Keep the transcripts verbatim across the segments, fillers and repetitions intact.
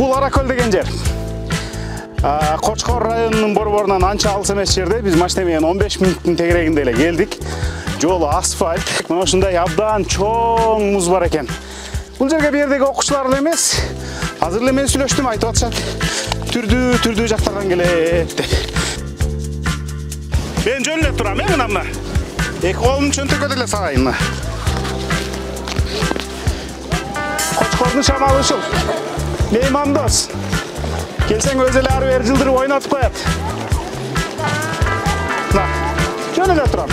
Бул Аракөл деген жер. Кочкор районунун борборунан анча алыс эмес жерде биз машина менен он беш мүнөттүн тегерегинде эле келдик. Жолу асфальт. Мына ушундай абдан чоң муз бар экен. Бул жерге бу жердеги окуучулар эле эмес, азыр эле мен сүйлөштүм, айтып атышат. Түрдүү түрдүү жактардан келет деп. Мен жөн эле турам, э, мына мына. Эки колумду чөнтөккө деле салайын. Кочкордун шамалы ушул. Меймандос. Келсең өз эле ары бери жылдырып ойнотуп коет. Мына, жөн эле турам.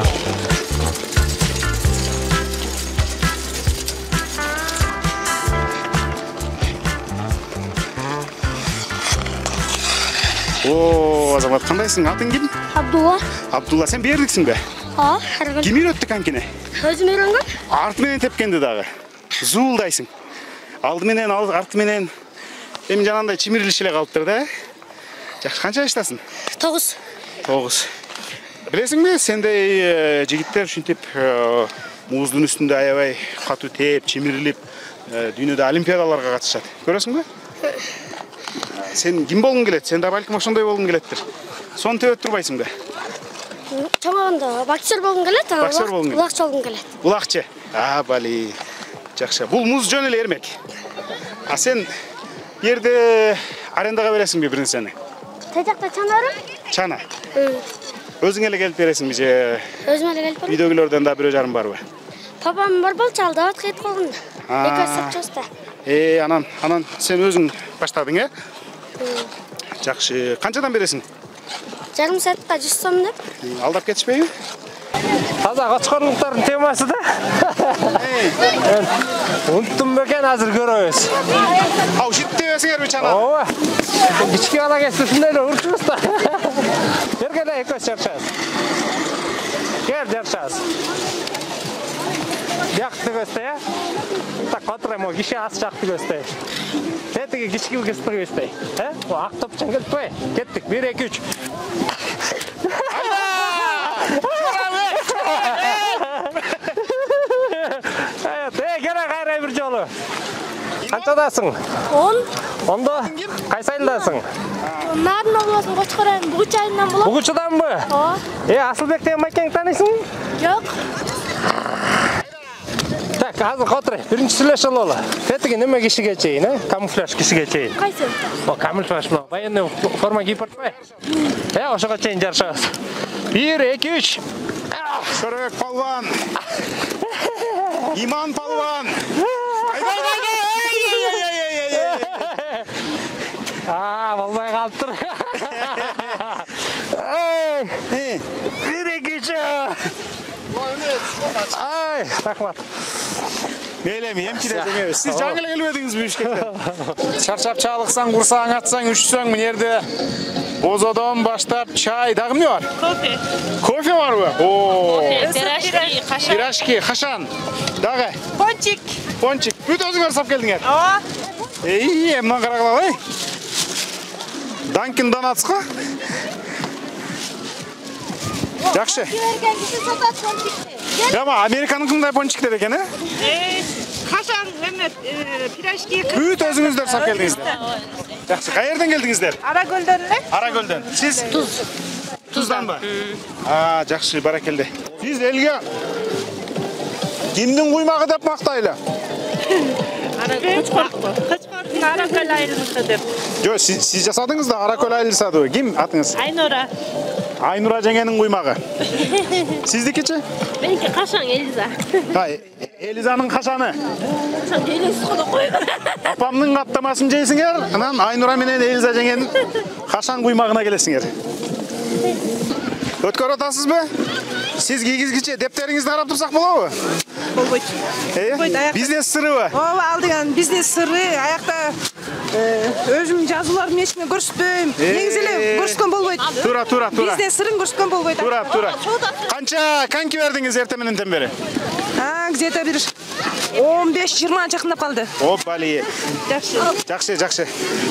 О, Азамат, кандайсың? Атың ким? Абдулла. Абдулла, сен бердиксиң бе? А, Аракөл. Ким үйрөттү канкине? Өзүм үйрөнгөм. Арты менен тепкенди дагы. Зуулдайсың. Алды менен, арты менен эми жанандай чимирилиш эле калыптыр да. Жакшы, канча жаштасың? Тогуз. Тогуз. Билесиңби, сендей жигиттер ушинтип муздун үстүндө аябай катуу теп, чимирилип, дүйнөдө олимпиадаларга катышат. Көрөсүңбү? Сен ким болгуң келет? Сен да балким ошондой болгуң келеттир. Сону тебет турбайсыңбы? Чамаганда боксер болгуң келет, Боксер болгуң келет. улакчы болгуң келет. Улакчы. А, бали. Жакшы. Бул муз жөн эле эрмек. А сен жерде арендага бересиңби бир нерсени? Тээ жакта чанарым? Чана. Өзүң эле келип бересиңби же? Өзүм эле келип берем. Үйдөгүлөрдөн да бирөө жарым барбы? Папам бар болчу, алда кайт калган. Эки сапчоста. Э, анан, анан сен өзүң баштадың, э? Жакшы. Канчадан бересиң? Жарым саатка жүз сом деп. Алдап кетишпейби? Таза кочкорлуктардын темасы да. Унуттум бекен, азыр көрөбүз. Ау, життеп тебесиңерби чана? Ооба. Кичке бала кезде ушундай эле урчубуз да. Бергеле экөөс жарышабыз. Кел жарышабыз. Жакты көздөй, э? Так отурайм, киши аз жакты көздөй. Тетиги кички кызды көздөй, э? О, ак топчон келиппи? Кеттик, бир, эки, үч. Кайра бир жолу. Канчадасың? он. Ондо? Кайсы айылдасың? Нарын областын Кочкор районунун Бугуч айылынан болом. Бугучуданбы? Ооба. Э, Асылбек деген макеңди тааныйсың? Жок. Так, азыр отур. Биринчи сүйлөшүп алалы. Кетиги неме кишиге чейин, э? Камуфляж кишиге чейин. Кайсы? О, камуфляж мына. Военный форма кийип атпайбы? Э, ошого чейин жарышабыз. бир, эки, үч. Шөрөк палван. Иман палван. А, болбой калыптыр. Эй! бир, эки, үч. Ай, рахмат. Мейлем, эмчиде жеңебиз. Сиз жаңы эле келбедиңизби Бишкектен? Чарчап чалыксаң, курсаң атсаң, үшсөң, мына жерде бозодон баштап чай, дагы эмне бар? Кофе. Кофе барбы? О, Пирожки, кашан. пирожки, кашан. Дагы? Пончик. Пончик. Бүт өзүңөр сап келдиңер. Ооба. Эй, эмне карагыла, эй. Данкин Донатс го? Жакшы. Берген киши сатат пончикти. Яма, Американыкындай пончиктер экен, э? Кашан, эме, пирожки. Бүт өзүңүздөр сап келдиңиздер. Жакшы, каерден келдиңиздер? Аракөлдөн эле. Аракөлдөн. Сиз Туз. Тузданбы? А, жакшы, баракелде. Сиз элге кимдин куймагы деп мактайлы? Кочкордун Аракөл айылыныкы деп. Жо, сиз сиз жасадыңыз да Аракөл айылы садыбы. Ким атыңыз? Айнура. Айнура жеңенин куймагы. Сиздикичи? Меники Кашан Элиза. Ha, Eliza'nın kaşanı. Elisa da koy. Apamның kaplamasını jeysiңер, анан Айнура менен Элиза жеңенин кашан куймагына келесиңер. Өткөрүп атасызбы? Сиз кийгизгиче дептериңизди карап турсак болобу? Болбойт. Э? Бизнес сырыбы? Ооба, алдыган бизнес сыры, аякта өзүм жазууларым эчиме көрсөтпөйм. Негизи эле көрсөткөн болбойт. Тура, тура, тура. Бизнес сырын көрсөткөн болбойт. Тура, тура. Канча канки бердиңиз эртең мененден бери? А, где-то бир он беш жыйырма жакындап калды. О, бали. Жакшы. Жакшы, жакшы.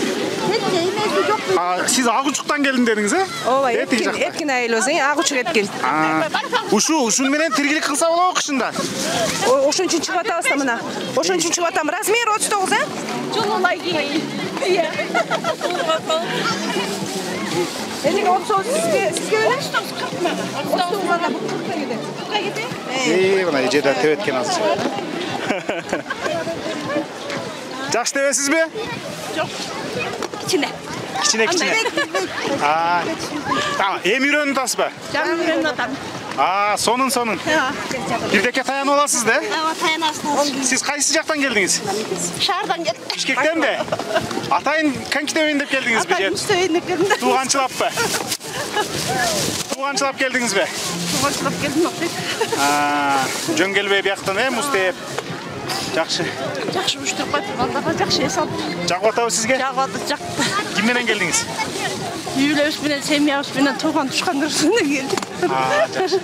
А, сиз Агучуктан келдим дедиңиз, э? Ооба, Эткин, Эткин айыл өзү, Агучук Эткин. Ушу, ушун менен тиргилик кылса болобу кышында? Ошон үчүн чыгып атабыз да мына. Ошон үчүн чыгып атам. Размер отуз тогуз, э? Жололай кийин. Elik otuz sizge sizge öyle? otuz kırk mı? otuz bana bu kırkta gidelim. kırkta gidelim. Ey, bana ejeda tebetken azıcık. Жакшы тебесизби? Жок. Кичине. Кичине кичине. А. Tamam. Эми үйрөнүп атасызбы? Жаңы үйрөнүп атам. А, сонун сонун. Бирдекке таянып аласыз да? Ага, таянасыз. Сиз кайсы жактан келдиңиз? Шаардан келдим. Бишкектен бе? Атайын конькитебейин деп келдиңизби же? Müsteğinle geldim. Тууганчылаппы? Тууганчылап келдиңизби? Başlayıp geldim yok. А, жөн келбей бияктан э, муз тээп. Жакшы. Жақсы мüşteri koyup baldaga жақсы ес aldım. Жагып атабы сизге? Жağladı jaktı. Ким менен келдиңиз? Үйlemiş bilen, semiyavuz bilen, tuğan tuşkanlar üstüne geldi. А, жакшы.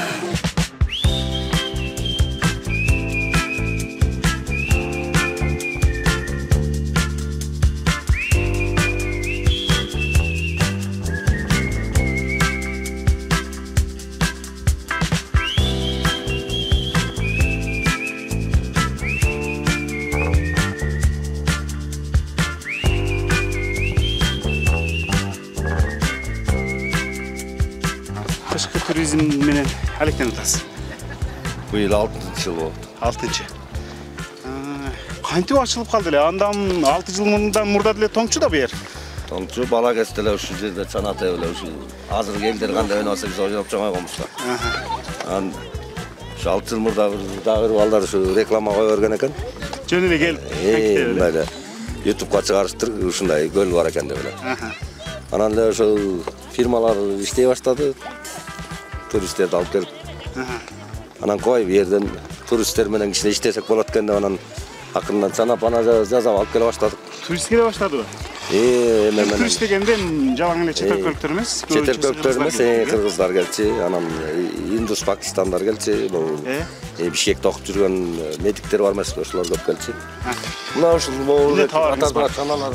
Кышкы туризм менен алектенип атасыз. Быйыл алтынчы жыл болду. алтынчы. Кантип ачылып калды эле? Андан алты жыл мындан мурда деле тоңчу да бу жер. Тоңчу бала кезде эле ушул жерде чана теп эле ушул азыркы элдер кандай ойносо биз ойноп чоңой комузда. Анан ушу алты жыл мурда дагы бир балдар ушу реклама кое берген экен. Жөн эле келип. Э, мындай эле ютубка чыгарыштыр, ушундай көл бар экен деп эле. Анан эле ошол фирмалар иштей баштады. Туристтерди алып келип. Анан кой бу жерден туристтер менен кичине иштесек болот экен деп анан акырындан чана пана жасап алып келе баштадык. Турист келе баштадыбы? Э, эме менен. Турист дегенде жалаң эле чет өлкөлүктөр эмес, Чет өлкөлүктөр эмес, кыргыздар келчи, анан Индус, Пакистандар келчи, бул Бишкекте окуп жүргөн медиктер бар эмеспи, ошолор көп келчи. Мына ушул могул атар чаналар,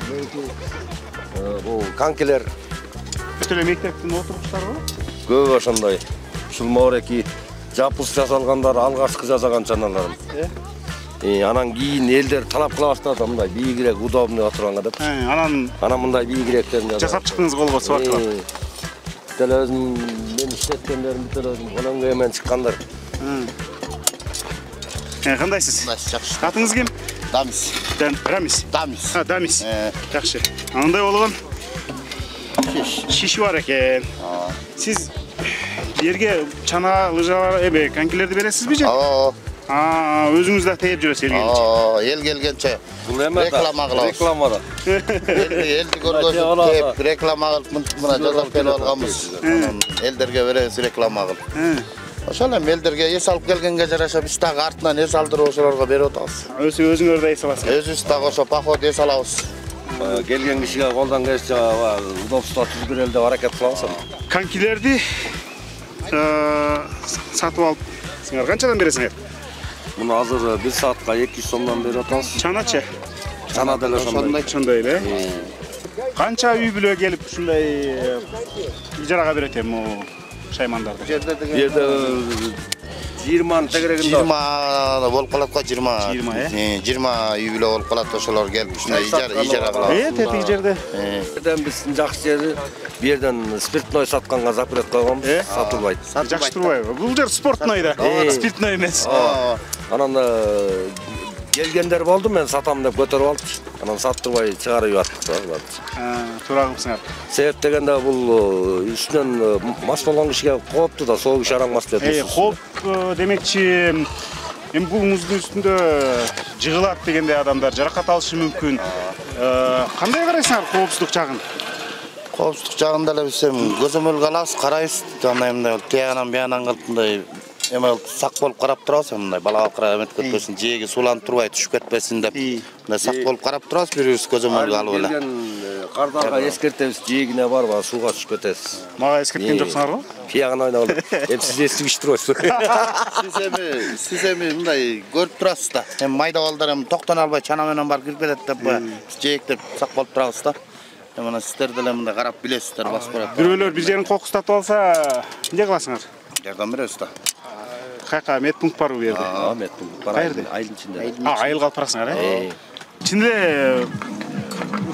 бул конькилер. Ошол мектептин отургучтарбы? Көп ошондой. Ушул мореки жапыс жасалгандар алгачкы жасаган чаналар. Э, анан кийин элдер талап кыла баштады, мындай бийигирээк, удобный отурганга деп. Анан Анан мындай бийигирээктерин жасап чыктыңыз колго субаттыра. Деле өзүм мен иштеткендерим бүтө өзүм колоңго менен чыккандар. Э, кандайсыз? Жакшы. Атыңыз ким? Дамис. Рамис. Дамис. А, Дамис. Жакшы. Андай болгон шиши бар экен. Сиз жерге чана, лыжалар, эбе, конькилерди бересизби же? Оо. А, өзүңүз да тээп жүрөсүз эл келинче. Оо, эл келгенче Бул эме реклама кылабыз. Реклама да. Элди көргөзүп тээп реклама кылып мына жасап келип алганбыз. Анан элдерге беребиз реклама кылып. Ошол эми элдерге эс алып келгенге жараша биз дагы артынан эс алдырып ошолорго берип атабыз. Өзү өзүңөр да эс аласызбы? Өзүбүз дагы ошо поход эс алабыз. Келген кишиге колдон келсе удобство түзгүрө эле деп аракет кылабыз. Конькилерди сатып алып, сиңер канчадан бересиңер? Муну азыр бир саатка эки жүз сомдон берип атабыз. Чаначы? Чана деле ошондой. Ошондой эле. Канча үй бүлө келип ушундай ижарага берет эми шаймандарды? Бу жерде деген Бу жерде жыйырманын тегерегинде. жыйырма болуп калат го, жыйырма. жыйырма, э? жыйырма үй бүлө болуп калат, ошолор келип ушундай ижара кылабыз. Э, тетиги жерде. Жерден биздин жакшы жери бу жерден спиртной сатканга запрет койгонбуз, сатылбайт. Жакшы турбайбы? Бул жер спортной да, спиртной эмес. Анан келгендер болду, мен сатам деп көтөрүп алып, анан саттырбай чыгарып аттык. Туура кылыпсыңар. Себеп дегенде бул үстүнөн мас болгон кишиге кооптуу да, соол киши араңмас деп. Э, кооп демекчи, эми бул муздун үстүндө жыгылат дегенде адамдар жаракат алышы мүмкүн. Кандай карайсыңар коопсуздук жагын? Коопсуздук жагында эле биз эми көзөмөлгө алабыз, карайбыз. Андай мындай тиягынан биягынан кылып мындай эме сак болуп карап турабыз, мындай балага карап эметкетпесин, жээги сууланып турбай түшүп кетпесин деп. Мындай сак болуп карап турабыз, бирибиз көзөмөлгө алып эле. Кардарга эскертебиз, жээгине барба, сууга түшүп кетесиз. Мага эскерткен жоксуңарбы? Пиягын ойноп алып. Эми сиз эстигиш турасыз. Сиз эми, сиз эми мындай көрүп турасыз да. Эми майда балдар эми токтоно албай чана менен барып кирип кетет деп, жээктеп сак болуп турабыз да. Эми мына сиздер деле мындай карап билесиздер, басып барат. Бирөөлөр бир жерин кокустатып алса, эмне кыласыңар? Жардам беребиз да. Каяка медпункт барбы бу жерде? А, медпункт бар. Айылдын ичинде. А, айылга алып барасыңар, э? Чынында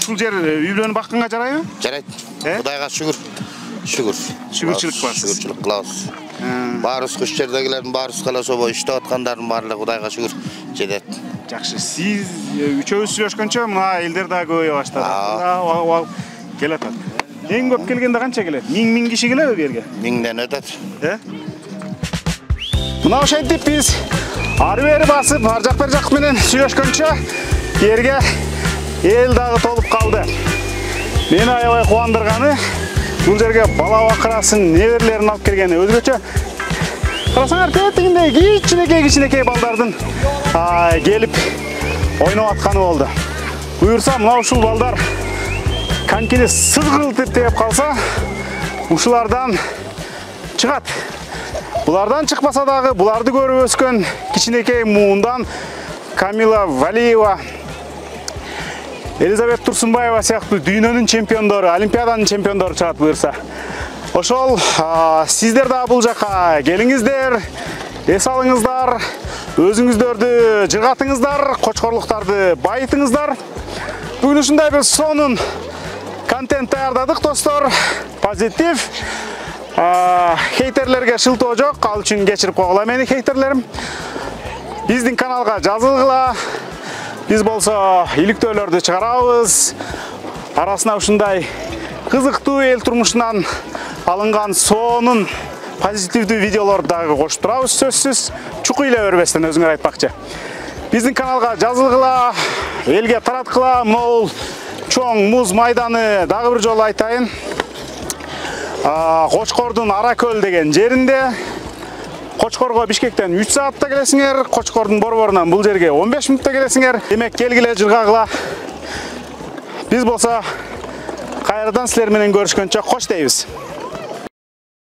ушул жер үй бүлөнү бакканга жарайбы? Жарайт. Э? Кудайга шүгүр. Шүгүр. Шүгүрчүлүк кыласыз. Шүгүрчүлүк кылабыз. Баарыбыз көч жердегилердин баарыбыз каласа бой иштеп аткандардын баары Кудайга шүгүр жетет. Жакшы. Сиз үчөөбүз сүйлөшкөнчө мына элдер да көбөйө баштады. Келе атат. Эң көп келгенде канча келет? Миң миң киши келеби бу жерге? Миңден өтөт. Э? Мына ошентип биз ары бери басып, ар жак бер жак менен сүйлөшкөнчө жерге эл дагы толуп калды. Мени аябай кубандырганы бул жерге бала бакырасын, неберлерин алып келгени өзгөчө. Карасаңар, тетигинде кичинекей кичинекей балдардын келип ойноп атканы болду. Буюрса, мына ушул балдар конькини сызгылтып теп калса, ушулардан чыгат. Булардан чыкпаса дагы, буларды көрүп өскөн кичинекей муундан Камила Валиева, Элизабет Турсунбаева сыяктуу дүйнөнүн чемпиондору, Олимпиаданын чемпиондору чыгат буюрса. Ошол сиздер да бул жака келиңиздер, эс алыңыздар, өзүңүздөрдү жыргатыңыздар, кочкорлуктарды байытыңыздар. Бүгүн ушундай бир сонун контент даярдадык, достор. Позитив. Хейтерлерге шылтоо жок, ал үчүн кечирип койгула мени, хейтерлерим. Биздин каналга жазылгыла. Биз болсо иликтөөлөрдү чыгарабыз. Арасына ушундай кызыктуу эл турмушунан алынган сонун позитивдүү видеолорду дагы кошуп турабыз, сөзсүз. Чукуй эле бербестен өзүңөр айтпакчы. Биздин каналга жазылгыла, элге тараткыла. Могул чоң муз майданы дагы бир жолу айтайын. Кочкордун Аракөл деген жеринде. Кочкорго Бишкектен үч саатта келесиңер, Кочкордун борборунан бул жерге он беш мүнөттө келесиңер. Демек келгиле, жыргагыла. Биз болсо кайрадан силер менен көрүшкөнчө кош дейбиз.